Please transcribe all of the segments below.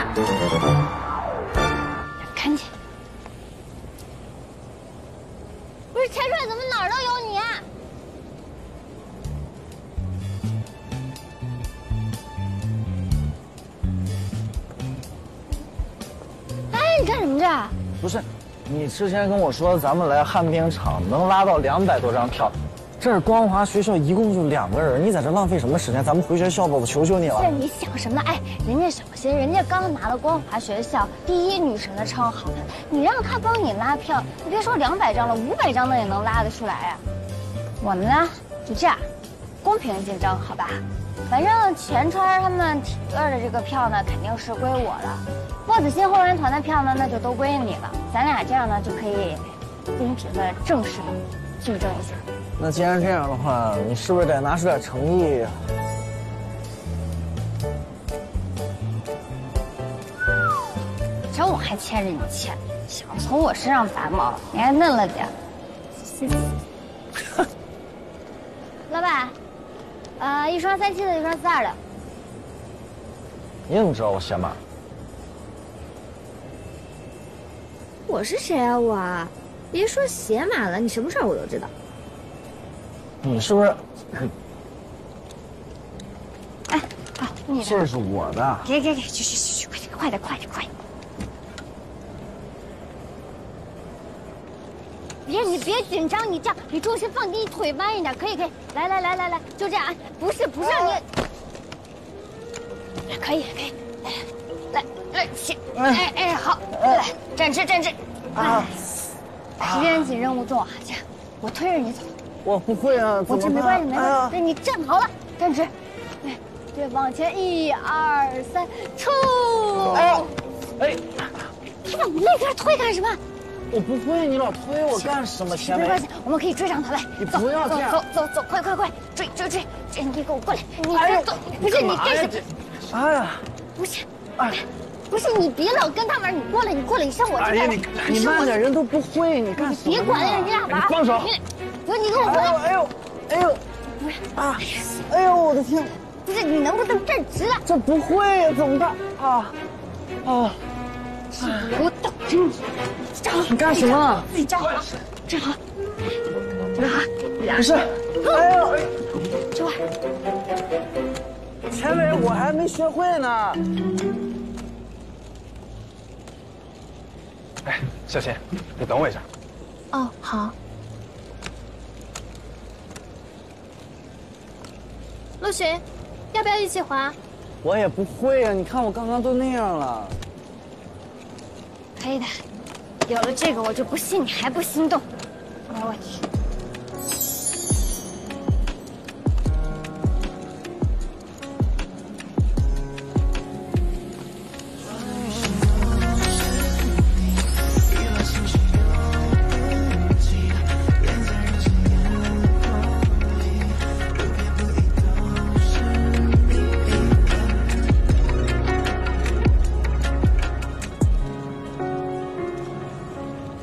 赶紧！不是钱帅，怎么哪儿都有你啊？哎，你干什么这？ 不是，你之前跟我说咱们来旱冰场能拉到200多张票。 这是光华学校一共就2个人，你在这浪费什么时间？咱们回学校吧，我求求你了。 是你想什么呢？哎，人家小新，人家刚拿了光华学校第1女神的称号，你让他帮你拉票，你别说200张了，500张的也能拉得出来呀。我们呢，就这样，公平竞争，好吧？反正钱川他们体院的这个票呢，肯定是归我的，墨子鑫后援团的票呢，那就都归你了。咱俩这样呢，就可以公平的、正式的竞争一下。 那既然这样的话，你是不是得拿出点诚意？ 这我还欠着你钱，想从我身上拔毛，你还嫩了点。老板，1双37的，1双42的。 你怎么知道我鞋码？ 我是谁啊我啊？别说鞋码了，你什么事儿我都知道。 你是不是？ 哎，好，你的。 这是我的。 给，去，快点！你别紧张，你这样，你重心放低，你腿弯一点，可以，来，就这样，不是你，可以，来，起，哎，好，来，站直，啊，时间紧，任务重，这样，我推着你走。 我不会啊， 我这没关系，对，你站好了，站直，对，往前，1、2、3，冲！ 哎， 他怎么那边推干什么？ 我不会，你老推我干什么？ 没关系，我们可以追上他来。 你不要这样， 走，快，追！你给我过来，你别走，不是你干什么？ 哎呀， 不是你别老跟他玩，你过来，你上我这边。 你慢点，人都不会，你干什么？ 别管人家玩， 放手。 不是你给我过来！ 哎呦， 不是啊！哎呦，我的天！ 不是你能不能站直了？ 这不会怎么办啊？ 给我等着你！站好！ 你干什么？ 自己站好！ 不是，哎呦， 这会前伟，我还没学会呢。 哎，小新，你等我一下。 哦，好。 陆巡，要不要一起滑？ 我也不会啊！你看我刚刚都那样了。 可以的，有了这个，我就不信你还不心动。没问题。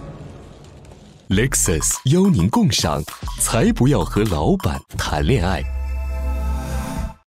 Lexus 邀您共赏，才不要和老板谈恋爱。